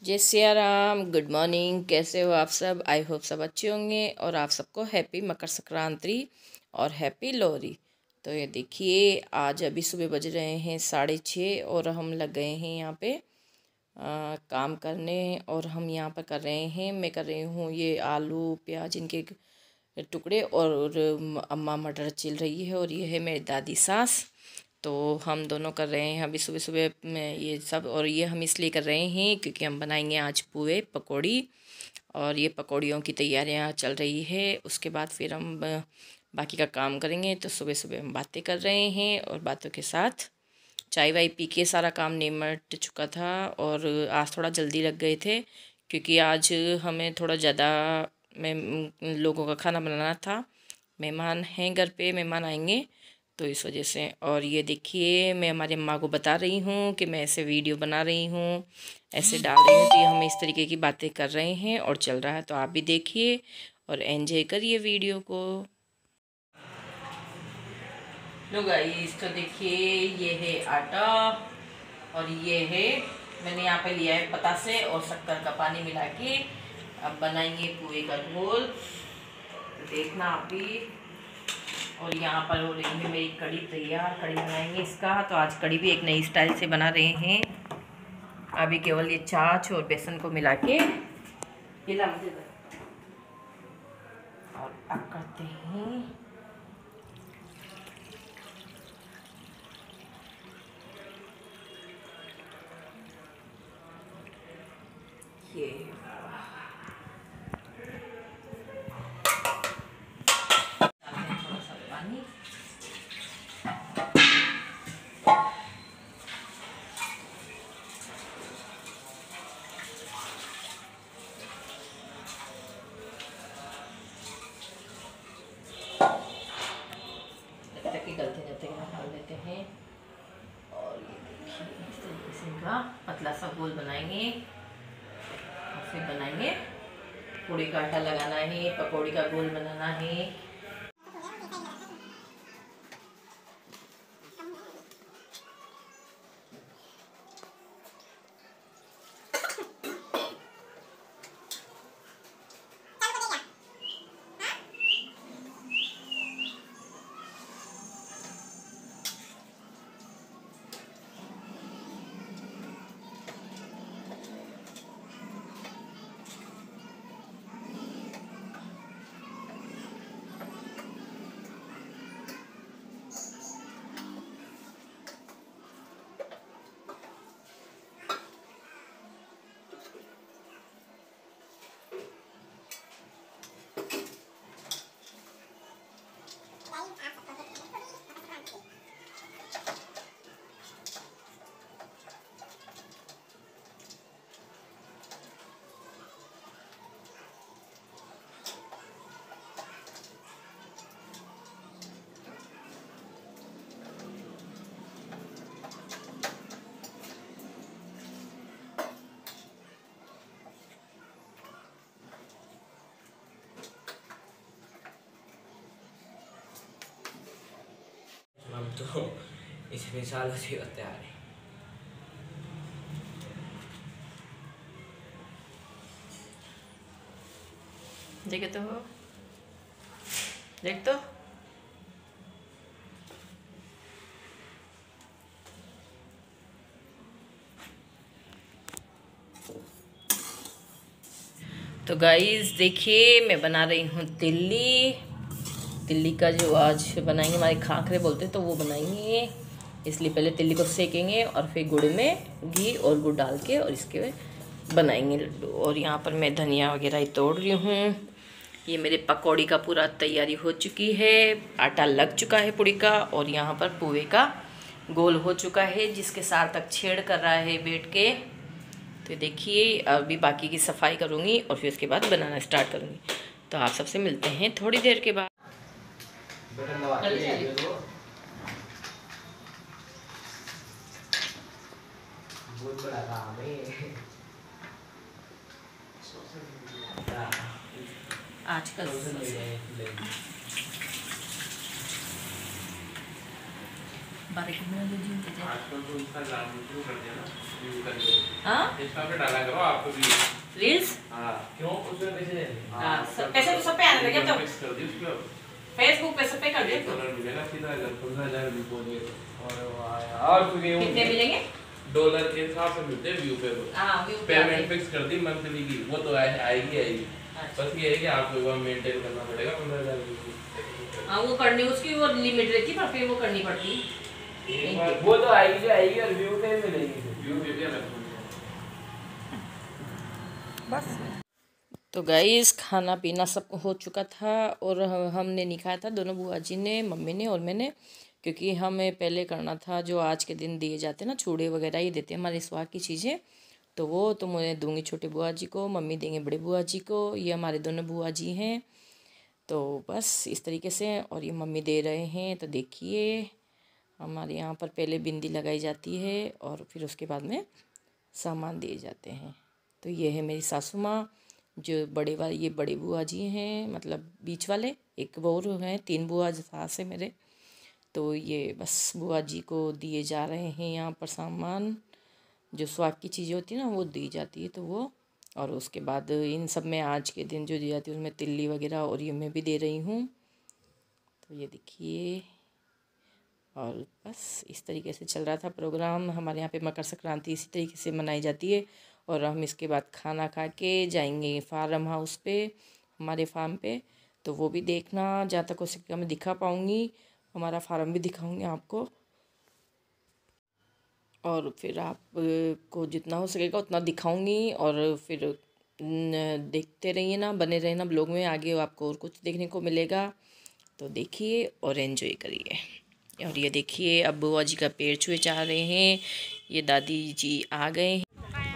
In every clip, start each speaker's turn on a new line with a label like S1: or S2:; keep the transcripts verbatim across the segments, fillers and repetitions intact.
S1: जय Siya Ram. Good morning. कैसे हो आप सब? आई होप सब अच्छे होंगे और आप सबको हैप्पी मकर संक्रांति और हैप्पी लोहरी। तो ये देखिए, आज अभी सुबह बज रहे हैं साढ़े छः और हम लग गए हैं यहाँ पे आ, काम करने। और हम यहाँ पर कर रहे हैं, मैं कर रही हूँ ये आलू प्याज इनके टुकड़े और अम्मा मटर छिल रही है और ये है मेरी दादी सास। तो हम दोनों कर रहे हैं अभी सुबह सुबह में ये सब। और ये हम इसलिए कर रहे हैं क्योंकि हम बनाएंगे आज पुए पकौड़ी और ये पकौड़ियों की तैयारियां चल रही है। उसके बाद फिर हम बाकी का काम करेंगे। तो सुबह सुबह हम बातें कर रहे हैं और बातों के साथ चाय वाय पी के सारा काम निमट चुका था। और आज थोड़ा जल्दी लग गए थे क्योंकि आज हमें थोड़ा ज़्यादा में लोगों का खाना बनाना था। मेहमान हैं घर पे, मेहमान आएंगे तो इस वजह से। और ये देखिए, मैं हमारी अम्मा को बता रही हूँ कि मैं ऐसे वीडियो बना रही हूँ, ऐसे डाल रही हूँ। तो ये हम इस तरीके की बातें कर रहे हैं और चल रहा है। तो आप भी देखिए और एंजॉय करिए वीडियो को। लो गाइस, तो देखिए ये है आटा और ये है मैंने यहाँ पे लिया है पतासे और शक्कर का पानी मिला के अब बनाएंगे पुए का घोल। तो देखना आप भी। और यहाँ पर हो रही है मेरी कड़ी तैयार, कड़ी बनाएंगे इसका। तो आज कड़ी भी एक नई स्टाइल से बना रहे हैं। अभी केवल ये छाछ और बेसन को मिला के हिला और अब करते हैं ये थोड़ा सा पानी। जब तक कि गलते जब तक डाल देते हैं। और ये देखिए इस तरीके से इनका पतला सा गोल बनाएंगे और फिर बनाएंगे। पूड़ी का आटा लगाना है, पकौड़ी का गोल बनाना है।
S2: हम तो इतने सालों से होते आ रहे।
S1: देखे तो देख तो तो गाइस देखिए, मैं बना रही हूँ तिल्ली। तिल्ली का जो आज बनाएंगे, हमारे खाखरे बोलते हैं, तो वो बनाएंगे। इसलिए पहले तिल्ली को सेकेंगे और फिर गुड़ में घी और गुड़ डाल के और इसके बनाएंगे लड्डू। और यहाँ पर मैं धनिया वगैरह ही तोड़ रही हूँ। ये मेरे पकौड़ी का पूरा तैयारी हो चुकी है। आटा लग चुका है पूड़ी का और यहाँ पर पुए का गोल हो चुका है, जिसके सार्थक छेड़ कर रहा है बैठ के। तो देखिए, अभी बाकी की सफाई करूँगी और फिर उसके बाद बनाना स्टार्ट करूँगी। तो आप सबसे मिलते हैं थोड़ी देर के बाद।
S2: बटन दबा के बहुत बड़ा काम है।
S1: आजकल बारीक में जो जी के
S2: आजकल तो इंस्टाग्राम में शुरू कर दिया ना, व्यू कर दिया।
S1: हां
S2: इंस्टा पे डाला करो आपको भी
S1: रील्स।
S2: हां क्यों उसमें पैसे दे रहे
S1: हां सब पैसे तो सब पे आने लगे तो
S2: फिक्स कर दी उसको
S1: फेसबुक पे सब पे कर दे तो
S2: डॉलर मिलेगा सीधा अगर पंद्रह हज़ार व्यू बोले और वाह यार तू ये
S1: कितने मिलेंगे
S2: डॉलर के हिसाब से मिलते हैं व्यू पे वो।
S1: हां व्यू
S2: पेमेंट फिक्स कर दी मंथली की, वो तो आएगी आएगी। बस ये है कि आपको एक बार मेंटेन करना पड़ेगा पंद्रह हज़ार व्यू।
S1: हाँ वो करनी उसकी वो लिमिट रहती है पर फिर वो करनी पड़ती
S2: है। वो तो आएगी आएगी और व्यू पे मिलेगी, व्यू पे भी अलग
S1: बस। तो गाइस खाना पीना सब हो चुका था और हमने नहीं खाया था, दोनों बुआ जी ने, मम्मी ने और मैंने, क्योंकि हमें पहले करना था जो आज के दिन दिए जाते हैं ना, चूड़े वगैरह ये देते हैं हमारे स्वाद की चीज़ें, तो वो तो मैं दूंगी छोटे बुआ जी को, मम्मी देंगे बड़े बुआ जी को, ये हमारे दोनों बुआ जी हैं। तो बस इस तरीके से, और ये मम्मी दे रहे हैं। तो देखिए हमारे यहाँ पर पहले बिंदी लगाई जाती है और फिर उसके बाद में सामान दिए जाते हैं। तो ये है मेरी सासू माँ, जो बड़े वाले ये बड़े बुआ जी हैं, मतलब बीच वाले, एक वो हैं, तीन बुआ सास है मेरे। तो ये बस बुआ जी को दिए जा रहे हैं यहाँ पर सामान, जो स्वाद की चीज़ें होती है ना वो दी जाती है, तो वो, और उसके बाद इन सब में आज के दिन जो दी जाती है उसमें तिल्ली वगैरह और ये मैं भी दे रही हूँ। तो ये देखिए, और बस इस तरीके से चल रहा था प्रोग्राम। हमारे यहाँ पे मकर संक्रांति इसी तरीके से मनाई जाती है। और हम इसके बाद खाना खा के जाएंगे फार्म हाउस पे, हमारे फार्म पे, तो वो भी देखना, जहाँ तक हो सकेगा मैं दिखा पाऊँगी, हमारा फार्म भी दिखाऊंगी आपको। और फिर आप को जितना हो सकेगा उतना दिखाऊंगी, और फिर देखते रहिए ना, बने रहे ना ब्लॉग में, आगे आपको और कुछ देखने को मिलेगा। तो देखिए और एंजॉय करिए। और ये देखिए अब बुआ जी का पेड़ छुए चाह रहे हैं, ये दादी जी आ गए हैं।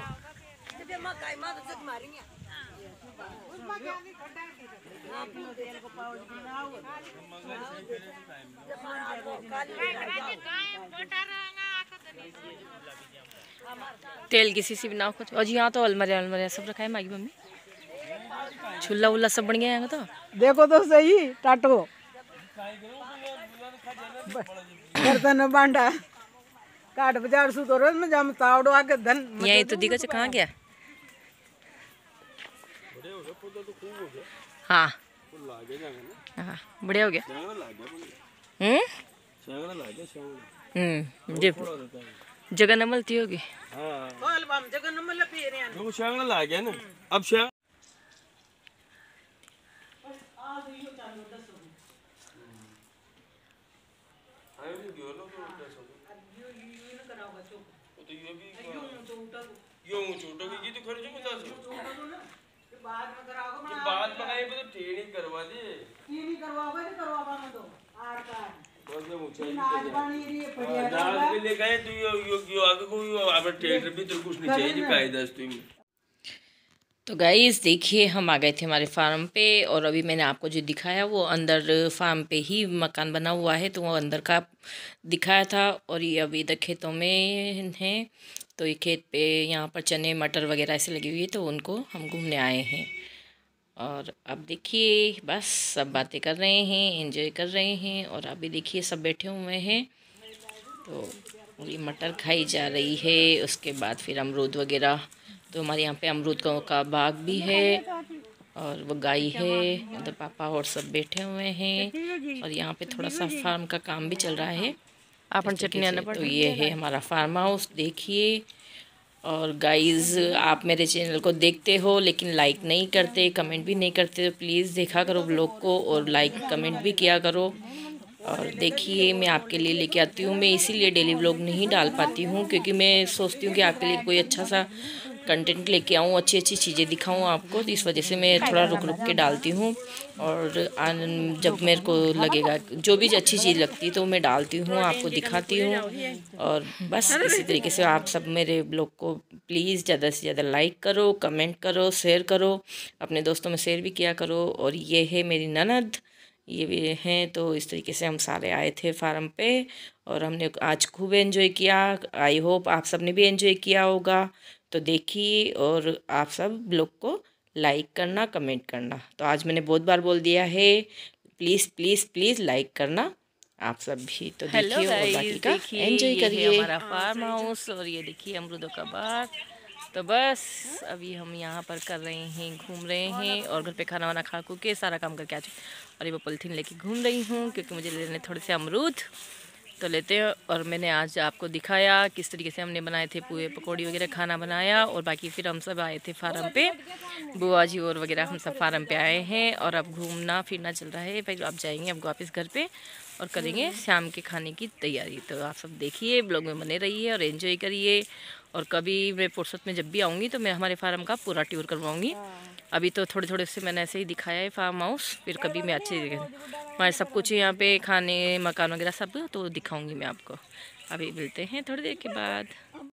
S1: तेल की शीशी बनाओ कुछ, और जी यहाँ तो अलमरे अलमरे सब रखा है मागी मम्मी, छुल्ला उल्ला सब बन गया है। तो
S3: देखो तो सही टाटो बर्तन बांटा काट बाजार सु तो रोज में जाम तावड़ो आके धन
S1: यही तो दिखा कहाँ गया। हाँ हाँ बढ़िया हो गया। हम्म हम्म जगह न मिलती होगी।
S3: जगह न मिल पी रे
S4: वो शांगला ला गया ना अब शांग यो छोटो की तो खर्च बता सो बाद में कराओगे मैं बाद में कहीं तो ट्रेनिंग करवा दे ट्रेनिंग करवाओगे नहीं करवावा मैं तो आर का बस ये मुझे आज बनी रही है बढ़िया दाल भी ले गए तू यो यो यो आगे कोई अब ट्रेडर भी तो कुछ नहीं चाहिए कायदा तुम।
S1: तो गाइस देखिए हम आ गए थे हमारे फार्म पे, और अभी मैंने आपको जो दिखाया वो अंदर फार्म पे ही मकान बना हुआ है, तो वो अंदर का दिखाया था। और ये अभी इधर खेतों में हैं, तो ये खेत पे यहाँ पर चने मटर वगैरह ऐसे लगी हुई है, तो उनको हम घूमने आए हैं। और अब देखिए बस सब बातें कर रहे हैं, एंजॉय कर रहे हैं, और अभी देखिए सब बैठे हुए हैं। तो ये मटर खाई जा रही है, उसके बाद फिर अमरूद वगैरह, तो हमारे यहाँ पे अमरूद का बाग भी है, और वो गाय है, उधर पापा और सब बैठे हुए हैं। और यहाँ पे थोड़ा सा फार्म का काम भी चल रहा है अपन चटनी। तो ये है हमारा फार्म हाउस देखिए। और गाइज़ आप मेरे चैनल को देखते हो लेकिन लाइक नहीं करते, कमेंट भी नहीं करते, तो प्लीज़ देखा करो ब्लॉग को और लाइक कमेंट भी किया करो। और देखिए मैं आपके लिए लेके आती हूँ, मैं इसीलिए डेली व्लॉग नहीं डाल पाती हूँ क्योंकि मैं सोचती हूँ कि आपके लिए कोई अच्छा सा कंटेंट लेके आऊँ, अच्छी अच्छी चीज़ें दिखाऊँ आपको, तो इस वजह से मैं थोड़ा रुक रुक के डालती हूँ। और जब मेरे को लगेगा जो भी अच्छी चीज़ लगती है तो मैं डालती हूँ, आपको दिखाती हूँ। और बस इसी तरीके से आप सब मेरे ब्लॉग को प्लीज़ ज़्यादा से ज़्यादा लाइक करो, कमेंट करो, शेयर करो, अपने दोस्तों में शेयर भी किया करो। और ये है मेरी ननद, ये भी हैं। तो इस तरीके से हम सारे आए थे फार्म पे और हमने आज खूब एंजॉय किया। आई होप आप सब ने भी एंजॉय किया होगा। तो देखिए और आप सब ब्लॉग को लाइक करना, कमेंट करना। तो आज मैंने बहुत बार बोल दिया है, प्लीज़ प्लीज़ प्लीज़ लाइक करना, आप सब भी तो
S5: हेलो
S1: देखिए और बाकी
S5: गाइस,
S1: का
S5: देखिए
S1: एंजॉय
S5: ये है
S1: करिए।
S5: हमारा फार्म हाउस और ये देखिए अमरूदों का बाग। तो बस अभी हम यहाँ पर कर रहे हैं, घूम रहे हैं और घर पे खाना वाना खा खू के सारा काम करके आ चुके। और ये मैं पॉलिथीन लेके घूम रही हूँ क्योंकि मुझे लेने थोड़े से अमरूद तो लेते हैं। और मैंने आज आपको दिखाया किस तरीके से हमने बनाए थे पुए पकौड़ी वगैरह खाना बनाया। और बाकी फिर हम सब आए थे फार्म पे, बुआ जी और वगैरह हम सब फार्म पे आए हैं। और अब घूमना फिरना चल रहा है। फिर अब जाएंगे अब वापस घर पे और करेंगे शाम के खाने की तैयारी। तो आप सब देखिए, ब्लॉग में बने रहिए और एंजॉय करिए। और कभी मैं फुर्सत में जब भी आऊँगी तो मैं हमारे फार्म का पूरा टूर करवाऊँगी। अभी तो थोड़े थोड़े से मैंने ऐसे ही दिखाया है फार्म हाउस, फिर कभी मैं अच्छी जगह हमारे सब कुछ यहाँ पे खाने मकान वगैरह सब तो दिखाऊंगी मैं आपको। अभी मिलते हैं थोड़ी देर के बाद।